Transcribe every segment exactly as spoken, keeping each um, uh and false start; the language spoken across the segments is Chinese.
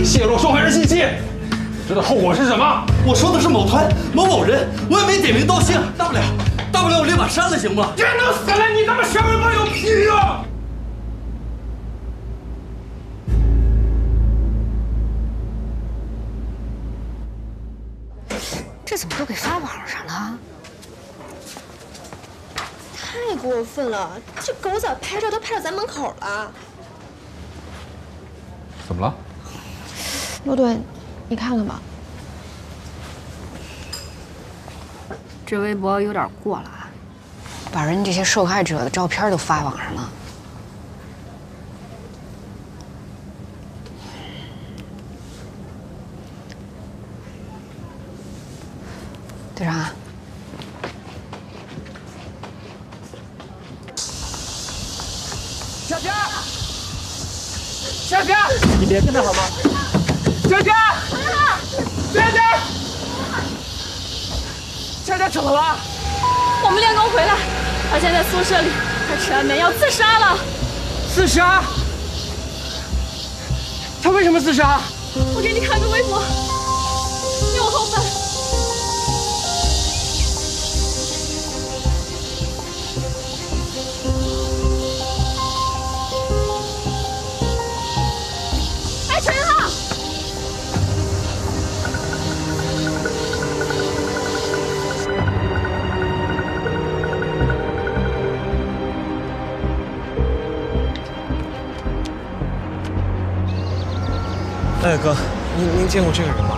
泄露受害人信息，知道后果是什么？ 我说的是某团某某人，我也没点名道姓，大不了大不了我立马删了，行吗？ 人都死了，你他妈小尾巴有屁用！ 这怎么都给发网上了？ 太过分了！这狗仔拍照都拍到咱门口了。 怎么了？ 罗队，你看看吧。 这微博有点过了啊，把人这些受害者的照片都发网上了。队长啊， 佳佳，佳佳，你别跟他好吗？佳佳，佳佳，佳佳怎么了？ 我们练功回来，发现在宿舍里，他吃安眠药自杀了。 自杀？他为什么自杀？ 我给你看个微博，你往后翻。哎，陈浩！ 哎，哥，您您见过这个人吗？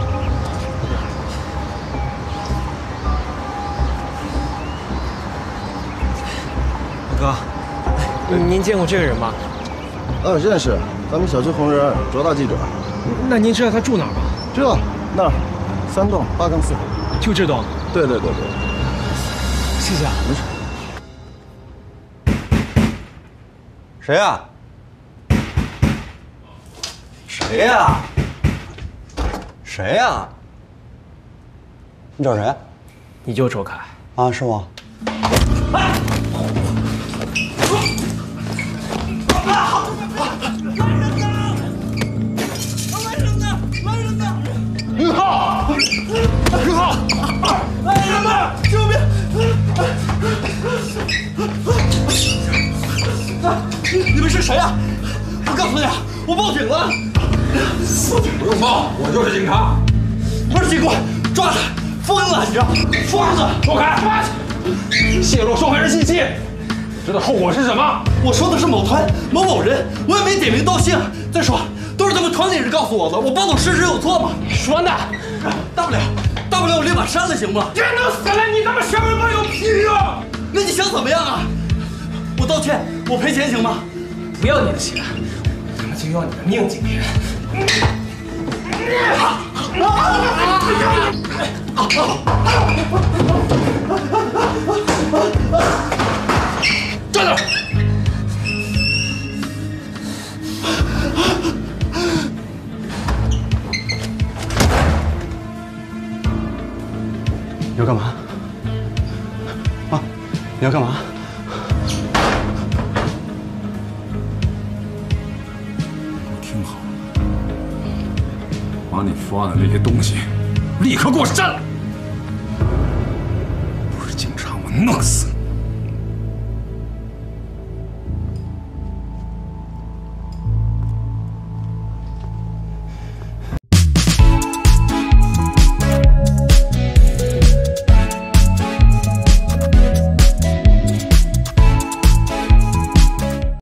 哥，您您见过这个人吗？ 呃，认识，咱们小区红人，卓大记者。 那您知道他住哪儿吗？ 这那儿，三栋八杠四。 就这栋？ 对对对对。 谢谢啊。 没事。 谁呀？谁呀？谁呀？你找谁？ 你就周凯啊？是吗？ 哎！林浩，林浩，来人呐！救命！ 你们是谁呀？我告诉你啊，我报警了。 不用报，我就是警察。 不是警官，抓他！疯了，你知道？疯子！ 走开！泄露受害人信息，知道后果是什么？ 我说的是某团某某人，我也没点名道姓。再说，都是他们团里人告诉我的，我报道事实有错吗？ 说呢， 大不了大不了我立马删了，行吗？ 人都死了，你他妈小尾巴有屁用！ 那你想怎么样啊？我道歉，我赔钱行吗？ 不要你的钱，我他妈就要你的命，今天！站那！ 你要干嘛？啊？你要干嘛？ 听好了，把你发的那些东西立刻给我删了！不是警察，我弄死你！